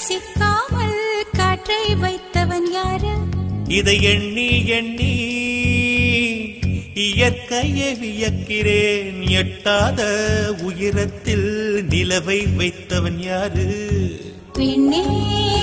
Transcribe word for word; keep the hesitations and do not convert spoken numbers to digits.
சிக்காமல் காற்றை வைத்தவன் யாரு? இதை எண்ணி எண்ணி இயற்கையை வியக்கிறேன். எட்டாத உயரத்தில் நிலவை வைத்தவன் யாரு? பெண்ணே